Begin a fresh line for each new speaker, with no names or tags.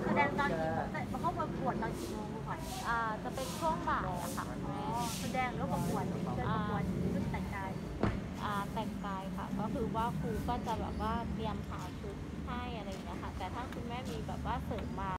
แสดงตอนกี่โมงเขาประกวดตอนกี่โมงก่อน
จะเป็นช่วงบ่ายอะค่ะ
แสดงแล้วประกวดเดินประกวดชุดแต่งกาย
แต่งกายค่ะก็คือว่าครูก็จะแบบว่าเตรียมหาชุดให้อะไรอย่างเงี้ยค่ะแต่ถ้าคุณแม่มีแบบว่าเสริมมา